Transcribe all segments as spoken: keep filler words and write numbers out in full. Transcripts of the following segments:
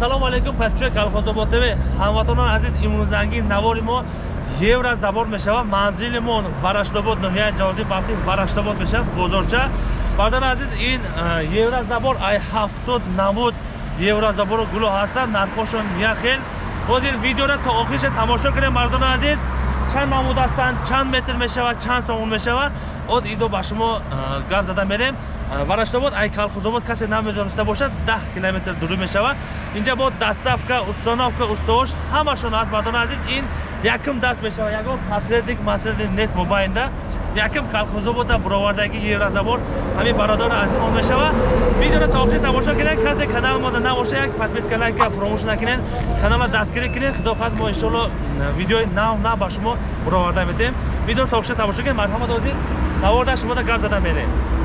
Assalomu alaykum Patchoy Kolxozobod T V. Hamvatonlar aziz, imruzangi navori mo Yevra Zabor meshava, manzilimon Varashdobod nohiya Javodi Baxti Varashdobod meshava, bozorcha. Bardan aziz, in Yevra Zabor ay ҳафтод намуд Yevra Zabor gulo hasta, narxoshon yaxel. Hozir videoda ta oxirigacha tomosha qiling bardan aziz. Chand namud hastand, chand metr meshava, chand so'm meshava. Od ido bashimo gap zadan berem. Varashdobod ay Kolxozobod kase namedonishda boshlab ده kilometr dur meshava. Inja bo dastavka, ustonovka, ustovosh hamashon ast bardan aziz. In yakim dast meshava, yago pasredlik masredlik nes mobaynda. Yakim Kolxozobodda Burovardagi Yevra Zabor hami barodor azim on meshava. Videoni ta oxirigacha tomosha qiling. Kase kanalimizda nabosha, yak podpiska, layk, promotion qiling. Kanalga dastgiri qiling. Xudo xohlasa mo inshaalloh videoy nav nav bashmo Burovarda metem. Videoni ta oxirigacha tomosha qiling. Marhamat o'zing. Navorda shimoda gap zadan berem.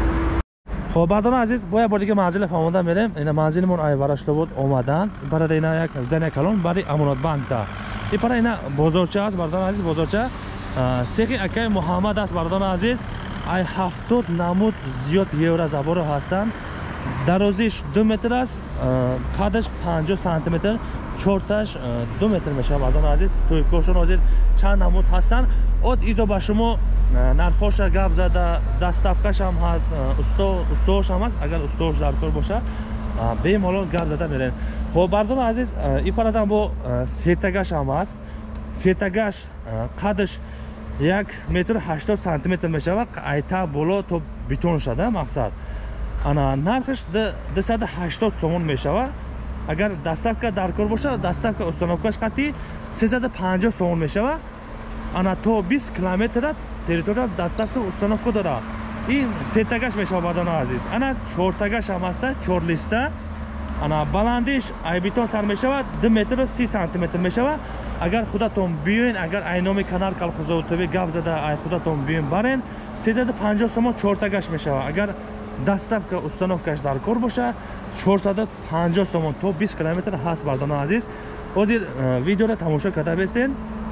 خب بردان عزیز باید بودی که منزل فهمیدم میرم. این منزلمون ای Varashdobod اومدن. برای اینا یک زن کلان برای امانت بانک دا. این برای اینا بزرگچه است بردان عزیز بزرگچه. سیخی اکای محمد است بردان عزیز. ای هفتاد نمود زیاد Yevra Zabor هستن. درازیش دو متر است. قدش پنجاه سانتی متر. چرتش دو متر میشه بردان عزیز. توی کوشون عزیز چند نمود هستن. od ایدو با شما نرخوش گپ زده دستافکش هم هست استو استوش هم هست اگر استوش در کار باشه به مالو گپ زده میرن. خب بردان عزیز این پرادم با سیتگاش هم هست. سیتگاش قدش یک متر هشتاد سانتی متر میشه و ایتا بالا تو بیتون شده مقصد انا نرخش دویست و هشتاد سومون میشه و اگر دستافکا در کار باشه دستافکا استانوکاش قطعی سیصد و پنجاه سومون میشه و انا تو بیست کیلومتر تریتوریا دستافکا استانوکا داره. این سیتگاش میشه بردان عزیز. انا چهارتگاش هم هست چهار لیسته. انا بلندیش ای بیتون سر میشه و دو متر و سی سانتی متر میشه و اگر خودتون بیاین اگر اینامی کانال Kolxozobod T V گپ زده ای خودتون بیاین برین سیصد و پنجاه سوم چهارتگاش میشه و اگر دستافکا استانوکاش در کار باشه چهارصد و پنجاه سوم تو بیست کیلومتر هست بردان عزیز. حاضر ویدیو رو تماشا کرده بستین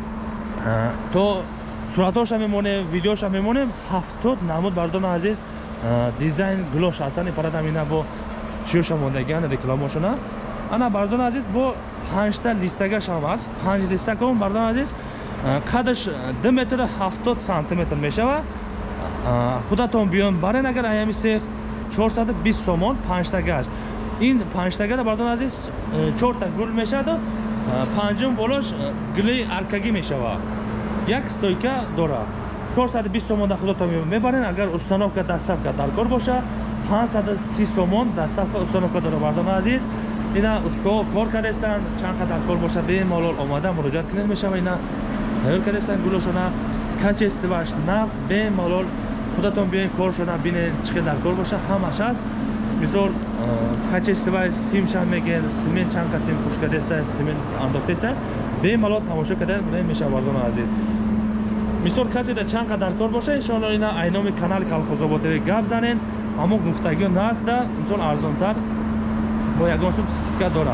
تو صورتاش هم میمونه ویدیوش هم میمونه. هفتاد نمود بردان عزیز دیزاین گلوش هستن. پرد هم اینا با چیوش هم موندگیان رکلاماشونه. انا بردان عزیز با پنج تا لیستگاش هم هست. پنج لیستگا هم بردان عزیز قدش دو متر و هفتاد سانتی متر میشه و خودتون بیان برین اگر ایامی سه چهارصد و بیست سومون پنج تا گاش. این پنج تا گاش بردان عزیز چهار تا گل میشه و پنجم بالاش گلی ارکگی میشه و یک استویکا داره. چهارصد و بیست سومون در خودتون میبرین اگر استانوکا دستافکا در کار باشه پانصد و سی سومون دستافکا استانوکا داره بردان عزیز. اینا استو کار کردن چند قدر کار باشه به مالول اومده مراجعت کنید میشه و اینا تغییر کردن گلوشونا کچ استواش نف به مالول خودتون بیاین کارشونا ببینید چه در کار باشه همش هست. مثلا کچ استواش سیمش هم میگه سیمن چند کسیم پوش کرده است سیمن انداخته است به مالول تماشا کردن میشه بردان عزیز. مثلا کسی در چند قدر کار باشه ان شاء الله اینا اینامی کانال Kolxozobod T V گپ زنین اما گفتگی نرخ ده مثلا ارزان تر با یگان سوم سکه داره.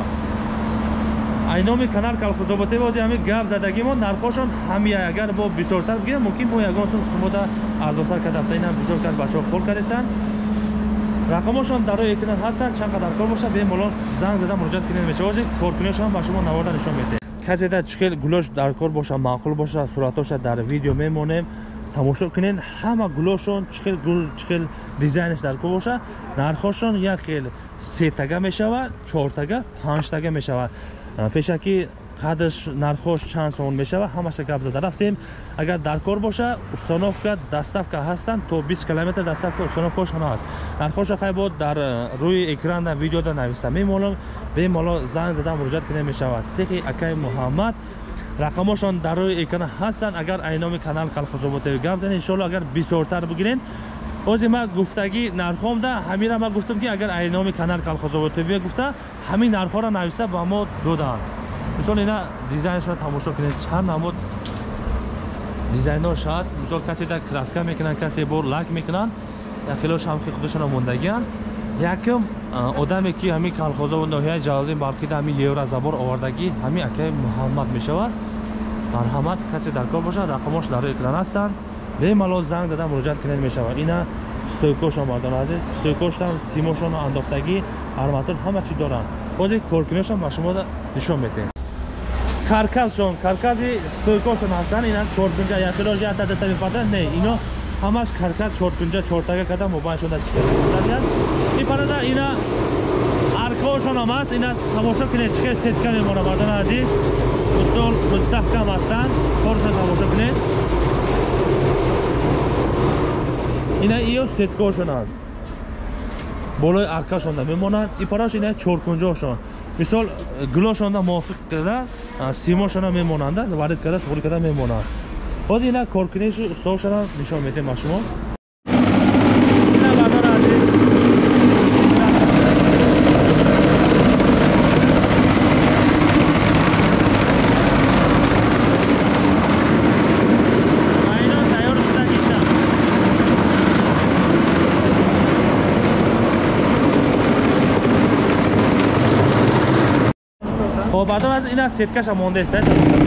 اینامی کانال Kolxozobod T V بازی همین گپ زدگی ما نرخاشون همی اگر با بیشتر بگیرن ممکن با یگان سوم سمودا ارزانتر کرده اینا بزرگ کرد بچه‌ها کار کردن. رقمشون در روی اکران هستن چند قدر کار باشه به مولا زنگ زدن مراجعت کنید میشه بازی کارکنیش هم با شما نوارد نشون میده. کسی در چکل گلوش در کار باشه معقول باشه صورتاش در ویدیو میمونیم تماشا کنین همه گلوشون چکل گل چکل دیزاینش در کار باشه نرخشون یک خیل سه تگه میشه و چهار تگه پنج تگه میشه و پیشکی قدش نرخش چند سوم میشه و همش گپ زده رفتیم. اگر در کار باشه استانوکا دستافکا هستن تو بیست کیلومتر دستافکا استانوکاش هم هست. نرخش خیلی بود در روی اکران در ویدیو در نوشته میمونم به مالا زنگ زدن مراجعت کنید میشه و سیخی اکای محمد رقمشون در روی اکران هستن. اگر اینامی کانال Kolxozobod T V گپ زنید ان شاء الله اگر بیشتر بگیرین اوزی ما گفتگی نرخم ده همین ما گفتم که اگر اینامی کانال Kolxozobod T V گفته همین نرخ را نوشته با ما دادن. مثلا اینا دیزاینش رو تماشا کنید چند نمود دیزاینش هست. مثلا کسی در کراسکا میکنن کسی بور لاک میکنن داخلش هم که خودشون موندگیان. یکم آدمی که همین Kolxozobod ناحیه جلالدین بالکی در همین Yevra Zabor آوردگی همین اکای محمد میشود. مرحمت کسی در کار باشه رقمش در روی اکران هستن به مالو زنگ زدن مراجعت کنید میشود. اینا استویکوش هم بردان عزیز استویکوش هم سیموشون انداختگی آرماتور همه چی دارن. бози коркиношам ба шумо нишон медиҳем. Каркасшон, каркаси стойкошон ҳастанд. Ина чоркунҷа якило ята дата мефатанд. Не, ино ҳамаш каркас чоркунҷа чортага када мобайншон чиқа мефатанд. И парада ина аркаошон ҳам аст. Ина тамошо кинед чиқа сетка мемонад мардони азиз. Устол мустаҳкам ҳастанд. Коршон тамошо кинед. Ина иё сеткаошон аст. болои аркашонда мемонад. И параш ина чоркунҷаошон. Мисол гулошонда мувофиқ када симошона мемонанда, варид када туғри када мемонад. Боз ина коркуниши устошона нишон медиҳем ба шумо. Ина бардор азиз. Айно тайёр шуда иша. خب بعد از این از سیتکش هم مونده است.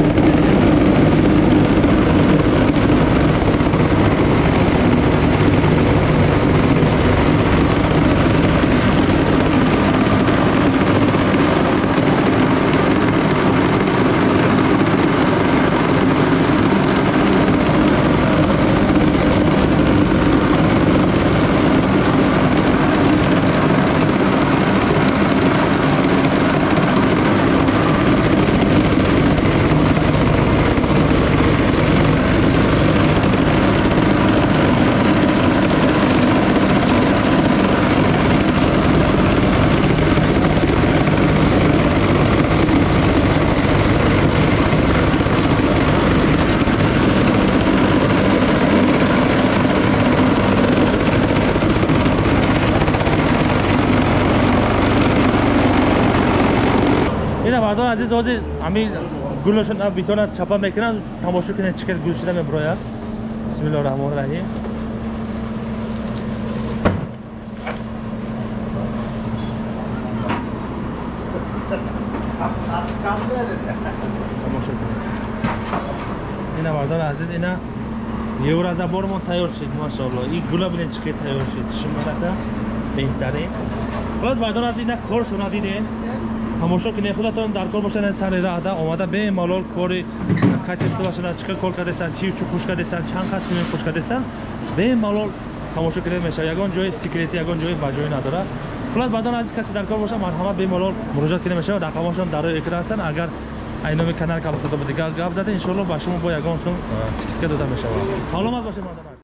مردم عزیز آدی همین گلشون اب بیتونه چپا میکنن تماشا کنن چیکار گوشت میبروید. بسم الله الرحمن الرحیم. تماشا کنن. اینا مردم عزیز اینا یه ور از بارمون تیار شد ماشاءالله. این گلا ببینید چیکار تیار شد. شما راسا بهتره. بعد مردم عزیز اینا کارشون دیدین. تماشا کنید خودتون در کار باشن سر راه دا اومده به مالال کاری کچسته باشن چیکار کار کردن چی چی خوش کردن چند خاصی خوش کردن به مالال تماشا کنید میشه یگان جای سکرتی یگان جای بجای نداره. بعد بعدن از کسی در کار باشه مرحمت به مالال مراجعه کنید میشه رقمشون در اکران هستن. اگر اینو کانال کار خودت دیگه گپ زده ان شاء الله با شما با یگان سوم سکرت داده میشه. سلامت باشید مردم.